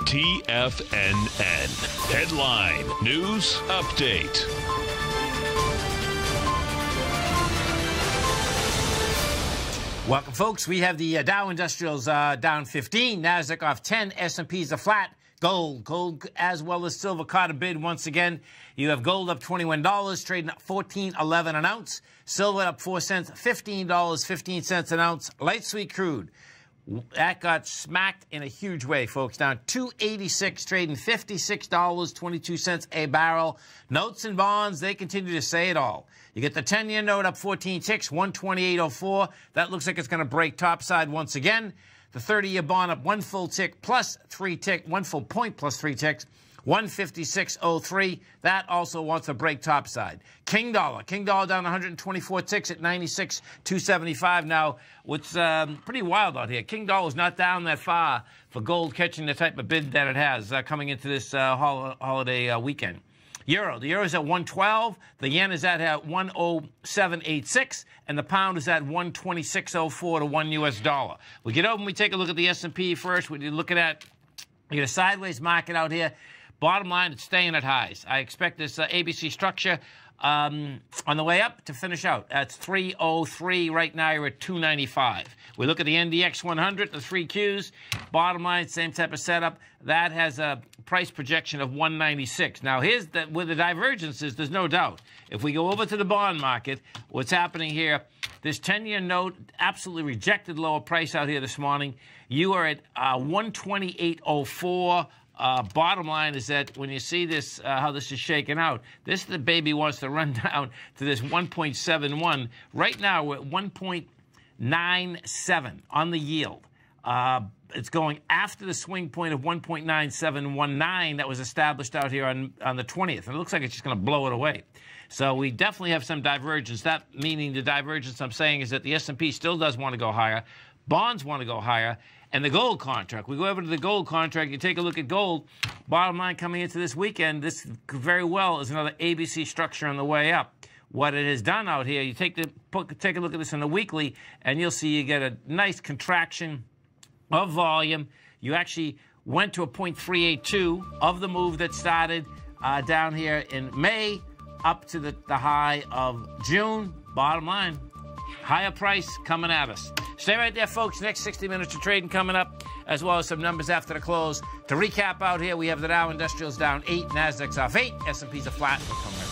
TFNN. Headline News Update. Welcome, folks. We have the Dow Industrials down 15, Nasdaq off 10, S&P's a flat. Gold as well as silver caught a bid once again. You have gold up $21, trading at $14.11 an ounce. Silver up 4 cents, $15.15 an ounce. Light sweet crude, that got smacked in a huge way, folks. Down $2.86, trading $56.22 a barrel. Notes and bonds, they continue to say it all. You get the 10-year note up 14 ticks, 128.04. That looks like it's going to break topside once again. The 30-year bond up 1 full tick plus 3 tick, 1 full point plus 3 ticks, 156.03. That also wants to break topside. King dollar down 124 ticks at 96.275. Now, what's pretty wild out here, King dollar's not down that far for gold catching the type of bid that it has coming into this holiday weekend. The euro is at 112, the yen is at 107.86, and the pound is at 126.04 to $1 US. We get over and we take a look at the S&P first. We're looking at a sideways market out here. Bottom line, it's staying at highs. I expect this ABC structure on the way up to finish out. That's 303. Right now, you're at 295. We look at the NDX 100, the 3 Qs. Bottom line, same type of setup. That has a price projection of 196. Now, here's where the divergence is, there's no doubt. If we go over to the bond market, what's happening here, this 10-year note absolutely rejected lower price out here this morning. You are at 128.04. Bottom line is that when you see this, how this is shaking out, the baby wants to run down to this 1.71. Right now, we're at 1.97 on the yield. It's going after the swing point of 1.9719 that was established out here on the 20th. And it looks like it's just going to blow it away. So we definitely have some divergence. That meaning the divergence I'm saying is that the S&P still does want to go higher. Bonds want to go higher. And the gold contract, we go over to the gold contract, you take a look at gold, bottom line coming into this weekend, this very well is another ABC structure on the way up. What it has done out here, you take a look at this in the weekly, and you'll see you get a nice contraction of volume. You actually went to a 0.382 of the move that started down here in May up to the high of June. Bottom line, higher price coming at us. Stay right there, folks. Next 60 minutes of trading coming up, as well as some numbers after the close. To recap out here, we have the Dow Industrials down 8, Nasdaq's off 8, S&P's a flat. We'll come right back.